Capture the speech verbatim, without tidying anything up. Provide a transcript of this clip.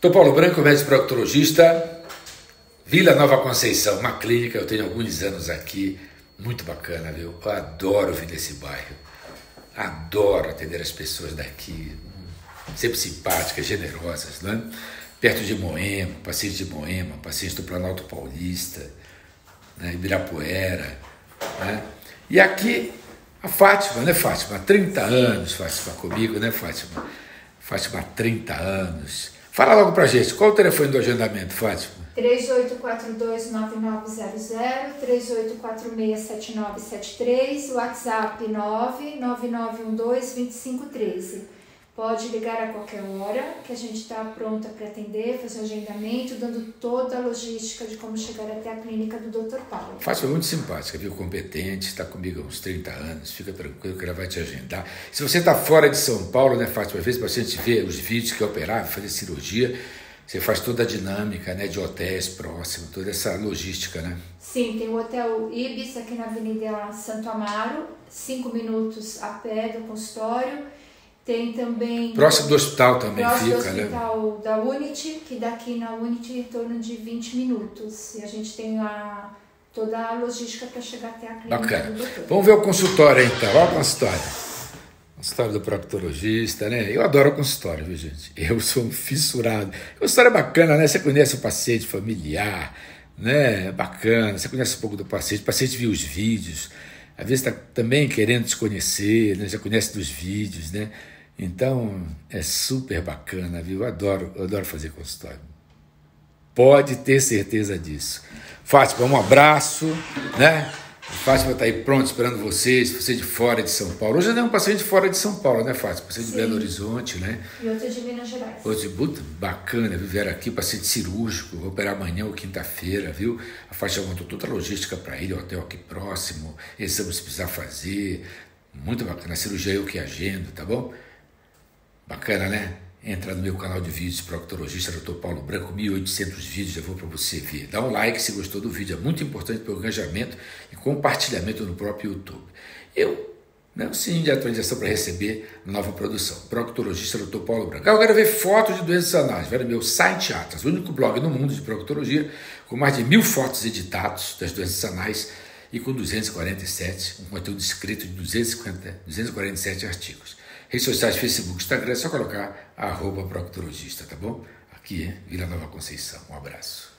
Doutor Paulo Branco, médico proctologista, Vila Nova Conceição, uma clínica, eu tenho alguns anos aqui, muito bacana, viu? Eu adoro vir nesse bairro, adoro atender as pessoas daqui, sempre simpáticas, generosas, né? Perto de Moema, pacientes de Moema, pacientes do Planalto Paulista, né? Ibirapuera, né? E aqui a Fátima, né, Fátima? trinta anos, Fátima, comigo, né, Fátima? Fátima, há trinta anos. Fala logo pra gente, qual o telefone do agendamento, Fátima? três oito quatro dois, nove nove zero zero, três oito quatro seis, sete nove sete três, WhatsApp nove nove nove um dois, dois cinco um três. Pode ligar a qualquer hora, que a gente está pronta para atender, fazer o agendamento, dando toda a logística de como chegar até a clínica do doutor Paulo. Fátima é muito simpática, viu? Competente, está comigo há uns trinta anos, fica tranquilo que ela vai te agendar. Se você está fora de São Paulo, né, Fátima? Às vezes o paciente vê os vídeos que operar, fazer cirurgia, você faz toda a dinâmica, né, de hotéis próximos, toda essa logística, né? Sim, tem o Hotel Ibis aqui na Avenida Santo Amaro, cinco minutos a pé do consultório. Tem também... Próximo do hospital também próximo fica, né? Próximo do hospital da Unity, que daqui na Unity em torno de vinte minutos. E a gente tem a, toda a logística para chegar até a clínica Bacana. do doutor. Vamos ver o consultório então, olha o consultório. Consultório do proctologista, né? Eu adoro o consultório, viu, gente? Eu sou um fissurado. O consultório é bacana, né? Você conhece o paciente familiar, né? É bacana, você conhece um pouco do paciente, o paciente viu os vídeos, às vezes está também querendo te conhecer, né? Já conhece dos vídeos, né? Então, é super bacana, viu? Eu adoro, eu adoro fazer consultório. Pode ter certeza disso. Fátima, um abraço, né? A Fátima está aí pronta, esperando vocês, você de fora de São Paulo. Hoje é um paciente de fora de São Paulo, né, Fátima? Paciente de Belo Horizonte, né? E outro de Minas Gerais. Outro de Buta, bacana, vieram aqui, paciente cirúrgico, vou operar amanhã ou quinta-feira, viu? A Fátima montou toda a logística para ele, hotel aqui próximo, exames se precisar fazer, muito bacana. A cirurgia eu que agendo, tá bom? Bacana, né? Entra no meu canal de vídeos, proctologista doutor Paulo Branco, mil e oitocentos vídeos, eu vou para você ver. Dá um like se gostou do vídeo, é muito importante para o engajamento e compartilhamento no próprio YouTube. Eu, né, o sininho de atualização para receber nova produção. Proctologista doutor Paulo Branco. Eu quero ver fotos de doenças anais, vai no meu site Atlas, o único blog no mundo de proctologia, com mais de mil fotos editados das doenças anais e com duzentos e quarenta e sete, um conteúdo escrito de duzentos e cinquenta, duzentos e quarenta e sete artigos. Redes sociais, Facebook, Instagram, é só colocar arroba proctologista, tá bom? Aqui é Vila Nova Conceição. Um abraço.